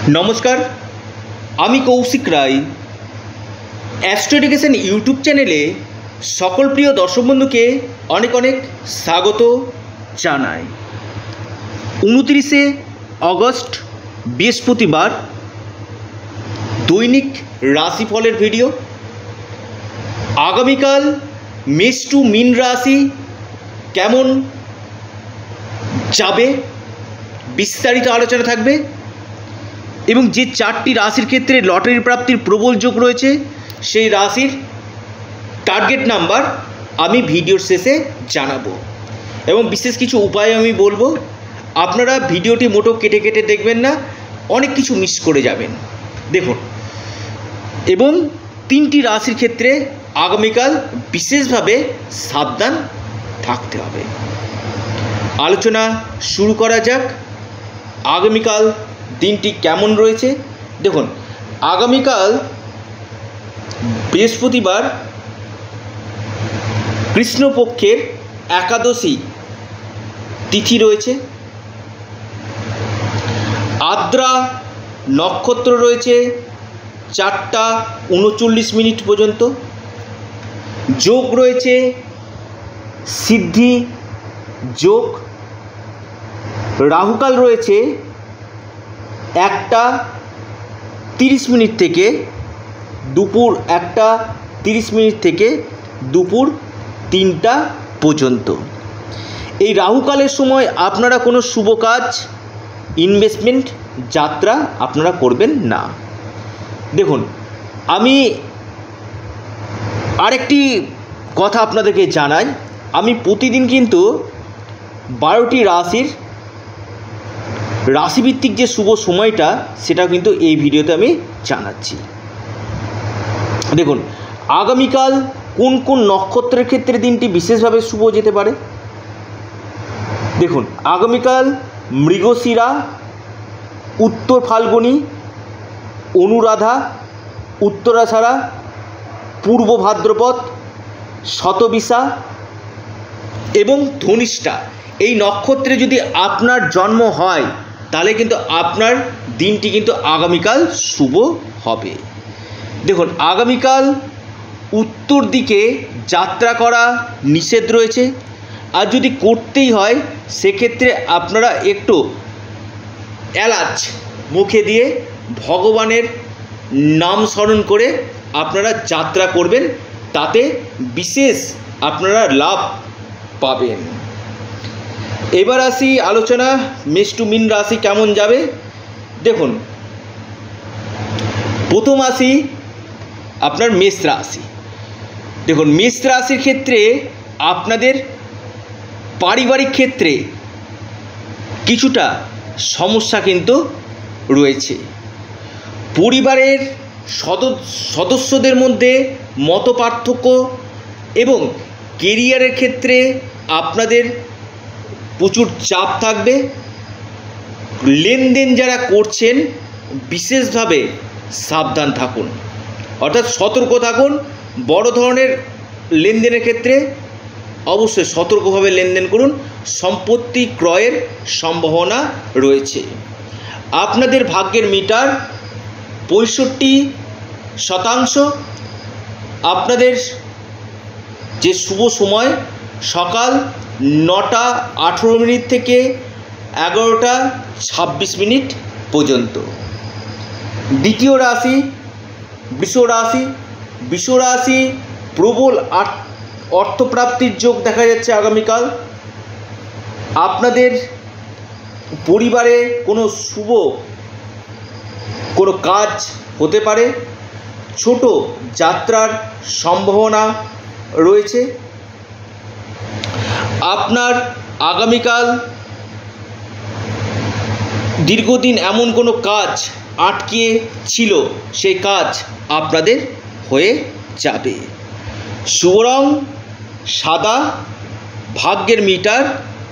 নমস্কার, আমি Koushik Roy. Astro education YouTube চ্যানেলে সকল প্রিয় দর্শক বন্ধুকে অনেক অনেক স্বাগত জানাই। 29শে অগস্ট বৃহস্পতিবার দৈনিক রাশিফলের ভিডিও। আগামীকাল মেষ টু মীন রাশি কেমন যাবে বিস্তারিত আলোচনা থাকবে এবং যে 4টি রাশির ক্ষেত্রে লটারি প্রাপ্তির প্রবল যোগ রয়েছে সেই রাশির টার্গেট নাম্বার আমি ভিডিওর শেষে জানাবো এবং বিশেষ কিছু উপায় আমি বলবো। আপনারা ভিডিওটি মোটো কেটে কেটে দেখবেন না, অনেক কিছু মিস করে যাবেন। দেখুন, এবং 3টি রাশির ক্ষেত্রে আগামীকাল বিশেষভাবে সাবধান থাকতে হবে। আলোচনা শুরু করা যাক। আগামীকাল দিনটি কেমন রয়েছে দেখুন। আগামীকাল বৃহস্পতিবার কৃষ্ণপক্ষের একাদশী তিথি রয়েছে। আদ্রা নক্ষত্র রয়েছে 4টা 39 মিনিট পর্যন্ত। যোগ রয়েছে সিদ্ধি যোগ। রাহুকাল রয়েছে 1টা 30 মিনিট থেকে দুপুর 1টা 30 মিনিট থেকে দুপুর 3টা পর্যন্ত। এই রাহুকালের সময় আপনারা কোনো শুভ কাজ, ইনভেস্টমেন্ট, যাত্রা আপনারা করবেন না। দেখুন, আমি আরেকটি কথা আপনাদেরকে জানাই, আমি প্রতিদিন কিন্তু 12টি রাশির রাশিভিত্তিক যে শুভ সময়টা সেটা কিন্তু এই ভিডিওতে আমি জানাচ্ছি। দেখুন, আগামীকাল কোন কোন নক্ষত্রের ক্ষেত্রে দিনটি বিশেষভাবে শুভ যেতে পারে। দেখুন, আগামীকাল মৃগশিরা, উত্তর ফাল্গুনী, অনুরাধা, উত্তরাষাঢ়া, পূর্ব ভাদ্রপদ, শতবিশা এবং ধনিষ্ঠা এই নক্ষত্রে যদি আপনার জন্ম হয় তাহলে কিন্তু আপনার দিনটি কিন্তু আগামীকাল শুভ হবে। দেখুন, আগামীকাল উত্তর দিকে যাত্রা করা নিষেধ রয়েছে, আর যদি করতেই হয় সেক্ষেত্রে আপনারা একটু এলাচ মুখে দিয়ে ভগবানের নাম স্মরণ করে আপনারা যাত্রা করবেন, তাতে বিশেষ আপনারা লাভ পাবেন। এবার আসি আলোচনা মেষ টু মীন রাশি কেমন যাবে। দেখুন, প্রথম আসি আপনার মেষ রাশি। দেখুন, মেষ রাশির ক্ষেত্রে আপনাদের পারিবারিক ক্ষেত্রে কিছুটা সমস্যা কিন্তু রয়েছে। পরিবারের সদস্যদের মধ্যে মতপার্থক্য এবং কেরিয়ারের ক্ষেত্রে আপনাদের প্রচুর চাপ থাকবে। লেনদেন যারা করছেন বিশেষভাবে সাবধান থাকুন, অর্থাৎ সতর্ক থাকুন। বড় ধরনের লেনদেনের ক্ষেত্রে অবশ্যই সতর্কভাবে লেনদেন করুন। সম্পত্তি ক্রয়ের সম্ভাবনা রয়েছে। আপনাদের ভাগ্যের মিটার 65%। আপনাদের যে শুভ সময় সকাল 9টা 18 মিনিট থেকে 11টা 26 মিনিট পর্যন্ত। দ্বিতীয় রাশি বৃষ রাশি। বৃষ রাশি প্রবল অর্থপ্রাপ্তির যোগ দেখা যাচ্ছে আগামীকাল। আপনাদের পরিবারে কোনো শুভ কোনো কাজ হতে পারে, ছোট যাত্রার সম্ভাবনা রয়েছে। আপনার আগামীকাল দীর্ঘদিন এমন কোনো কাজ আটকে ছিল, সেই কাজ আপনাদের হয়ে যাবে। শুভ রং সাদা, ভাগ্যের মিটার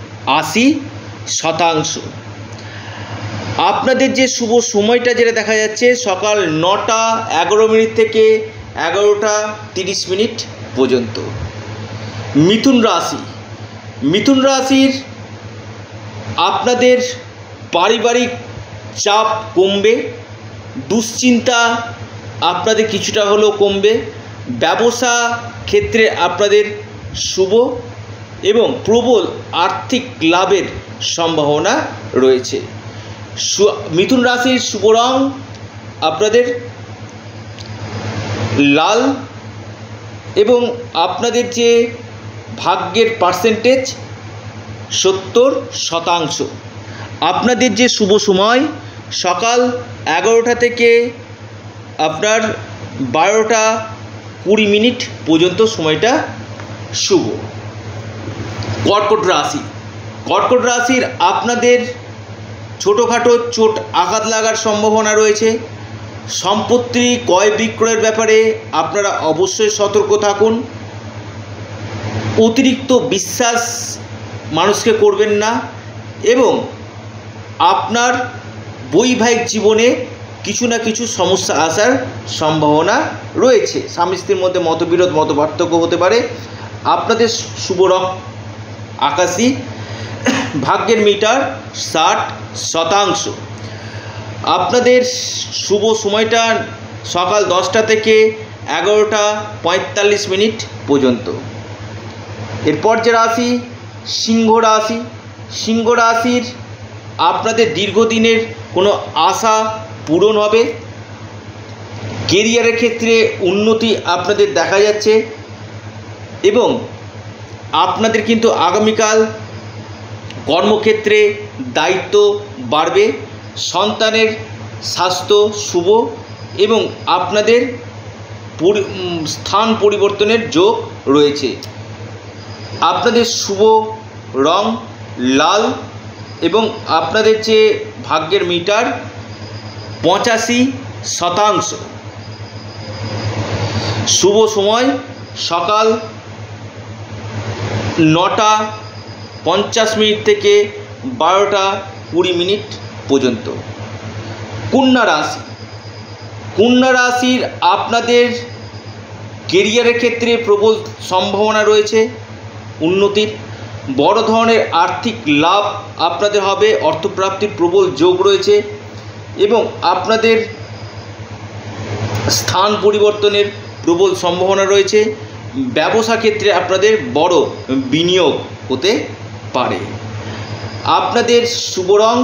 80%। আপনাদের যে শুভ সময়টা যেটা দেখা যাচ্ছে সকাল 9টা 11 মিনিট থেকে 11টা 30 মিনিট পর্যন্ত। মিথুন রাশি। মিথুন রাশির আপনাদের পারিবারিক চাপ কমবে, দুশ্চিন্তা আপনাদের কিছুটা হলেও কমবে। ব্যবসা ক্ষেত্রে আপনাদের শুভ এবং প্রবল আর্থিক লাভের সম্ভাবনা রয়েছে। মিথুন রাশির শুভ রং আপনাদের লাল এবং আপনাদের যে ভাগ্যের পার্সেন্টেজ 70%। আপনাদের যে শুভ সময় সকাল 11টা থেকে আপনার 12টা 20 মিনিট পর্যন্ত সময়টা শুভ। কর্কট রাশি, কর্কট রাশির আপনাদের ছোটোখাটো চোট আঘাত লাগার সম্ভাবনা রয়েছে। সম্পত্তি ক্রয় বিক্রয়ের ব্যাপারে আপনারা অবশ্যই সতর্ক থাকুন। অতিরিক্ত বিশ্বাস মানুষকে করবেন না এবং আপনার বৈবাহিক জীবনে কিছু না কিছু সমস্যা আসার সম্ভাবনা রয়েছে। স্বামী স্ত্রীর মধ্যে মতবিরোধ মতপার্থক্য হতে পারে। আপনাদের শুভ রং আকাশী, ভাগ্যের মিটার 60%। আপনাদের শুভ সময়টা সকাল 10টা থেকে 11টা 45 মিনিট পর্যন্ত। এরপর যে রাশি সিংহ রাশি, সিংহ রাশির আপনাদের দীর্ঘদিনের কোনো আশা পূরণ হবে। কেরিয়ারের ক্ষেত্রে উন্নতি আপনাদের দেখা যাচ্ছে এবং আপনাদের কিন্তু আগামীকাল কর্মক্ষেত্রে দায়িত্ব বাড়বে। সন্তানের স্বাস্থ্য শুভ এবং আপনাদের স্থান পরিবর্তনের যোগ রয়েছে। আপনাদের শুভ রং লাল এবং আপনাদের যে ভাগ্যের মিটার 85%। শুভ সময় সকাল 9টা 50 মিনিট থেকে 12টা 20 মিনিট পর্যন্ত। কন্যা রাশি, কন্যা রাশির আপনাদের কেরিয়ারের ক্ষেত্রে প্রবল সম্ভাবনা রয়েছে উন্নতির। বড় ধরনের আর্থিক লাভ আপনাদের হবে, অর্থপ্রাপ্তির প্রবল যোগ রয়েছে এবং আপনাদের স্থান পরিবর্তনের প্রবল সম্ভাবনা রয়েছে। ব্যবসা ক্ষেত্রে আপনাদের বড় বিনিয়োগ হতে পারে। আপনাদের শুভ রং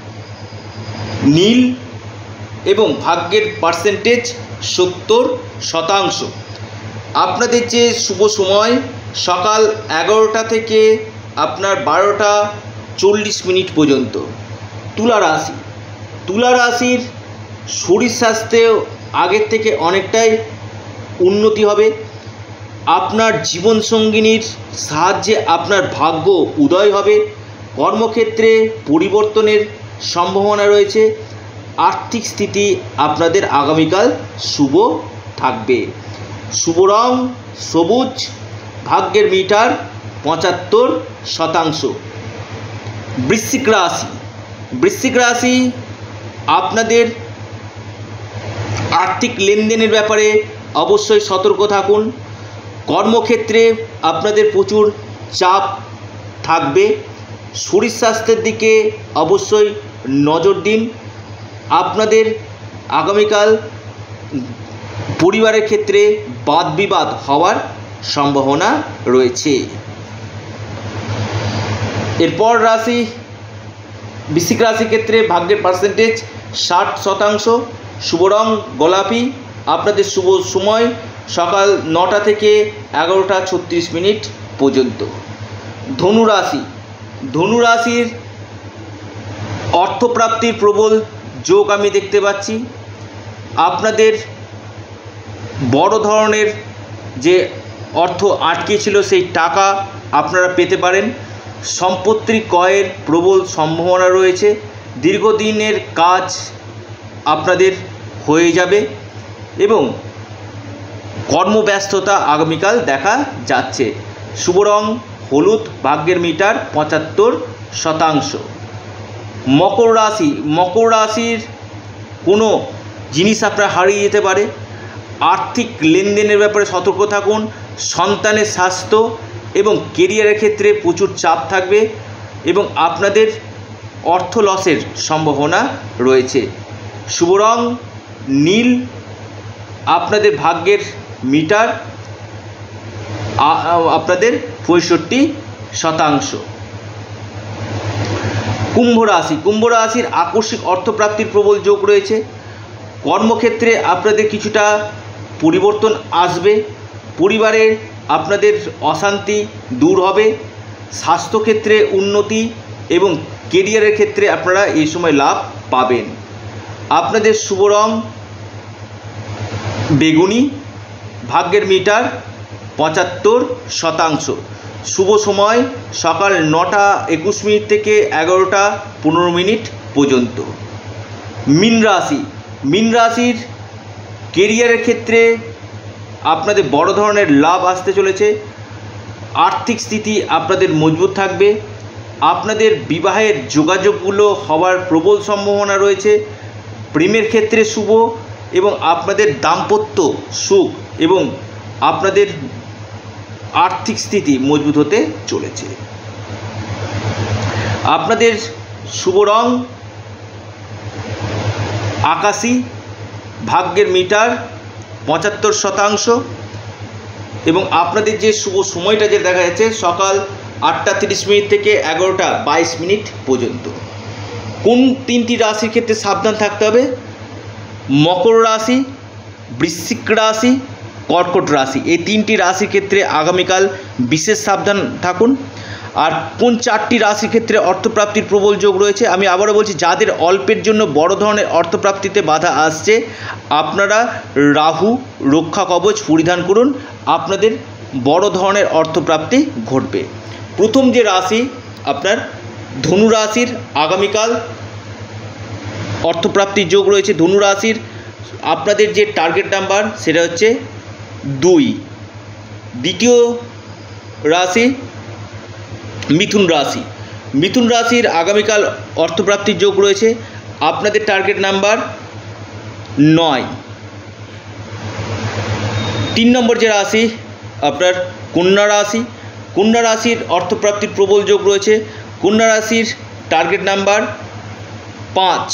নীল এবং ভাগ্যের পার্সেন্টেজ 70%। আপনাদের যে শুভ সময় সকাল 11টা থেকে আপনার 12টা 40 মিনিট পর্যন্ত। তুলা রাশি, তুলা রাশির শরীর স্বাস্থ্যেও আগের থেকে অনেকটাই উন্নতি হবে। আপনার জীবনসঙ্গিনীর সাহায্যে আপনার ভাগ্য উদয় হবে। কর্মক্ষেত্রে পরিবর্তনের সম্ভাবনা রয়েছে। আর্থিক স্থিতি আপনাদের আগামীকাল শুভ থাকবে। শুভ রং সবুজ, ভাগ্যের মিটার 75%। বৃশ্চিক রাশি, বৃশ্চিক রাশি আপনাদের আর্থিক লেনদেনের ব্যাপারে অবশ্যই সতর্ক থাকুন। কর্মক্ষেত্রে আপনাদের প্রচুর চাপ থাকবে। শরীর স্বাস্থ্যের দিকে অবশ্যই নজর দিন। আপনাদের আগামীকাল পরিবারের ক্ষেত্রে বাদ বিবাদ হওয়ার সম্ভাবনা রয়েছে। এরপর রাশি বৃশ্চিক রাশির ক্ষেত্রে ভাগ্যের পার্সেন্টেজ 60%। শুভ রং গোলাপি। আপনাদের শুভ সময় সকাল 9টা থেকে 11টা 36 মিনিট পর্যন্ত। ধনু রাশি, ধনু রাশির অর্থপ্রাপ্তির প্রবল যোগ আমি দেখতে পাচ্ছি। আপনাদের বড় ধরনের যে অর্থ আটকে ছিল সেই টাকা আপনারা পেতে পারেন। সম্পত্তি ক্রয়ের প্রবল সম্ভাবনা রয়েছে। দীর্ঘদিনের কাজ আপনাদের হয়ে যাবে এবং কর্মব্যস্ততা আগামীকাল দেখা যাচ্ছে। শুভ রং হলুদ, ভাগ্যের মিটার 75%। মকর রাশি, মকর রাশির কোনো জিনিস আপনার হারিয়ে যেতে পারে। আর্থিক লেনদেনের ব্যাপারে সতর্ক থাকুন। সন্তানের স্বাস্থ্য এবং কেরিয়ারের ক্ষেত্রে প্রচুর চাপ থাকবে এবং আপনাদের অর্থ লসের সম্ভাবনা রয়েছে। শুভ রং নীল আপনাদের ভাগ্যের মিটার, আপনাদের 65%। কুম্ভ রাশি, কুম্ভ রাশির আকস্মিক অর্থপ্রাপ্তির প্রবল যোগ রয়েছে। কর্মক্ষেত্রে আপনাদের কিছুটা পরিবর্তন আসবে, পরিবারের আপনাদের অশান্তি দূর হবে, স্বাস্থ্যক্ষেত্রে উন্নতি এবং কেরিয়ারের ক্ষেত্রে আপনারা এই সময় লাভ পাবেন। আপনাদের শুভ রং বেগুনি, ভাগ্যের মিটার 75%। শুভ সময় সকাল 9:21 থেকে 11:15 পর্যন্ত। মীন রাশি, মীন রাশির কেরিয়ারের ক্ষেত্রে আপনাদের বড় ধরনের লাভ আসতে চলেছে। আর্থিক স্থিতি আপনাদের মজবুত থাকবে। আপনাদের বিবাহের যোগাযোগগুলো হওয়ার প্রবল সম্ভাবনা রয়েছে। প্রেমের ক্ষেত্রে শুভ এবং আপনাদের দাম্পত্য সুখ এবং আপনাদের আর্থিক স্থিতি মজবুত হতে চলেছে। আপনাদের শুভ রং আকাশী, ভাগ্যের মিটার 75% এবং আপনাদের যে শুভ সময়টা যে দেখা যাচ্ছে সকাল 8:30 থেকে 11:22 পর্যন্ত। কোন 3টি রাশির ক্ষেত্রে সাবধান থাকতে হবে? মকর রাশি, বৃশ্চিক রাশি, কর্কট রাশি, এই 3টি রাশির ক্ষেত্রে আগামীকাল বিশেষ সাবধান থাকুন। আর কোন 4টি রাশির ক্ষেত্রে অর্থপ্রাপ্তির প্রবল যোগ রয়েছে? আমি আবারও বলছি, যাদের অল্পের জন্য বড় ধরনের অর্থপ্রাপ্তিতে বাধা আসছে, আপনারা রাহু রক্ষা কবচ পরিধান করুন, আপনাদের বড় ধরনের অর্থপ্রাপ্তি ঘটবে। প্রথম যে রাশি আপনার ধনু রাশির আগামীকাল অর্থপ্রাপ্তির যোগ রয়েছে। ধনু রাশির আপনাদের যে টার্গেট নাম্বার সেটা হচ্ছে 2। দ্বিতীয় রাশি মিথুন রাশি, মিথুন রাশির আগামীকাল অর্থপ্রাপ্তির যোগ রয়েছে। আপনাদের টার্গেট নাম্বার 9। 3 নম্বর যে রাশি আপনার কন্যা রাশি, কন্যা রাশির অর্থপ্রাপ্তির প্রবল যোগ রয়েছে। কন্যা রাশির টার্গেট নাম্বার 5।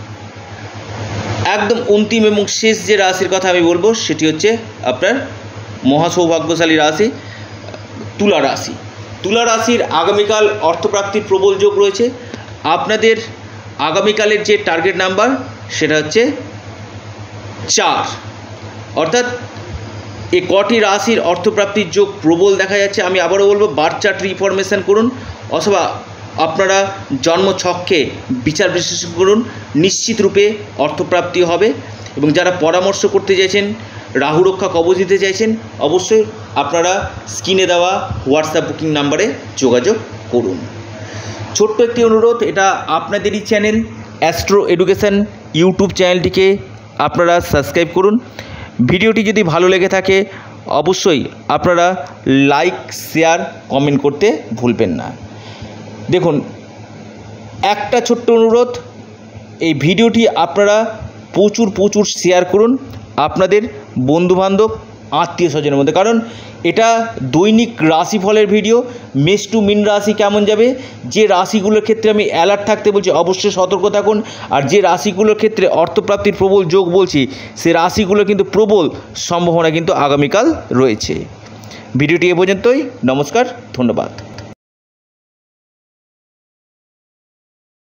একদম অন্তিম এবং শেষ যে রাশির কথা আমি বলবো সেটি হচ্ছে আপনার মহাসৌভাগ্যশালী রাশি তুলা রাশি। তুলা রাশির আগামীকাল অর্থপ্রাপ্তির প্রবল যোগ রয়েছে। আপনাদের আগামীকালের যে টার্গেট নাম্বার সেটা হচ্ছে 4। অর্থাৎ এই কটি রাশির অর্থপ্রাপ্তির যোগ প্রবল দেখা যাচ্ছে। আমি আবারও বলবো, বার্থ চার্ট রিফরমেশন করুন অথবা আপনারা জন্মছককে বিচার বিশ্লেষণ করুন, নিশ্চিত রূপে অর্থপ্রাপ্তি হবে। এবং যারা পরামর্শ করতে চাইছেন, রাহু রক্ষা কবচ দিতে চাইছেন, অবশ্যই আপনারা স্ক্রিনে দেওয়া হোয়াটসঅ্যাপ বুকিং নাম্বারে যোগাযোগ করুন। ছোট্ট একটি অনুরোধ, এটা আপনাদেরই চ্যানেল অ্যাস্ট্রো এডুকেশন ইউটিউব চ্যানেলটিকে আপনারা সাবস্ক্রাইব করুন। ভিডিওটি যদি ভালো লেগে থাকে অবশ্যই আপনারা লাইক, শেয়ার, কমেন্ট করতে ভুলবেন না। দেখুন, একটা ছোট্ট অনুরোধ, এই ভিডিওটি আপনারা প্রচুর শেয়ার করুন আপনাদের বন্ধুবান্ধব, আত্মীয় স্বজনের মধ্যে, কারণ এটা দৈনিক রাশিফলের ভিডিও। মেষ টু মীন রাশি কেমন যাবে, যে রাশিগুলোর ক্ষেত্রে আমি অ্যালার্ট থাকতে বলছি অবশ্যই সতর্ক থাকুন। আর যে রাশিগুলোর ক্ষেত্রে অর্থপ্রাপ্তির প্রবল যোগ বলছি, সে রাশিগুলো কিন্তু প্রবল সম্ভাবনা কিন্তু আগামীকাল রয়েছে। ভিডিওটি এ পর্যন্তই। নমস্কার, ধন্যবাদ।